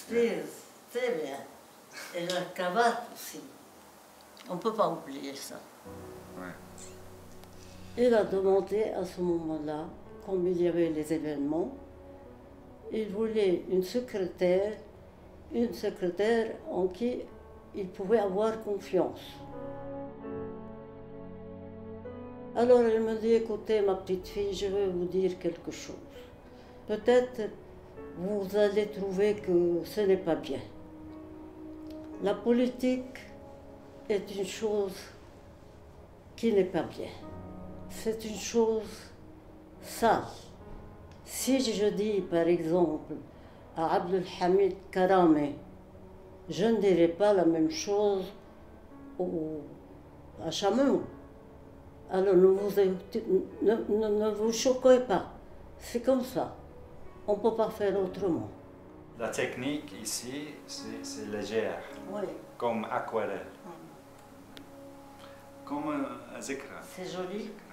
Très bien. Et la cravate aussi. On ne peut pas oublier ça. Ouais. Il a demandé à ce moment-là, comme il y avait les événements, il voulait une secrétaire en qui il pouvait avoir confiance. Alors elle me dit, écoutez ma petite fille, je vais vous dire quelque chose. Peut-être vous allez trouver que ce n'est pas bien. La politique est une chose qui n'est pas bien. C'est une chose sale. Si je dis par exemple à Abdelhamid Karame, je ne dirai pas la même chose à Chamon. Alors ne vous choquez pas, c'est comme ça. On ne peut pas faire autrement. La technique ici, c'est légère, Oui. comme aquarelle. Comme un zikra. C'est joli.